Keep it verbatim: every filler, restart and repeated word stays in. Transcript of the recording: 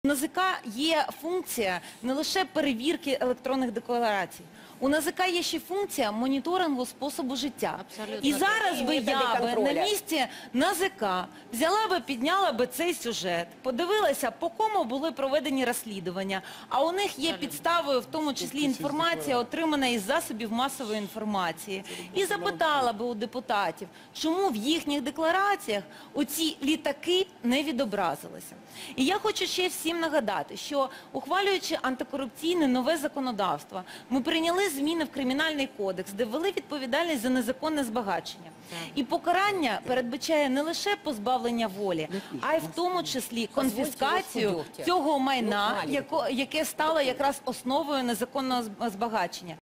У НАЗК є функція не лише перевірки електронних декларацій. У НАЗК є ще функція моніторингу способу життя. Абсолютно. І зараз би я би на місці НАЗК взяла би, підняла би цей сюжет, подивилася, по кому були проведені розслідування, а у них є підставою, в тому числі інформація, отримана із засобів масової інформації. І запитала би у депутатів, чому в їхніх деклараціях оці літаки не відобразилися. І я хочу ще всім нагадати, що ухвалюючи антикорупційне нове законодавство, ми прийняли зміни в Кримінальний кодекс, де ввели відповідальність за незаконне збагачення. І покарання передбачає не лише позбавлення волі, а й в тому числі конфіскацію цього майна, яке стало якраз основою незаконного збагачення.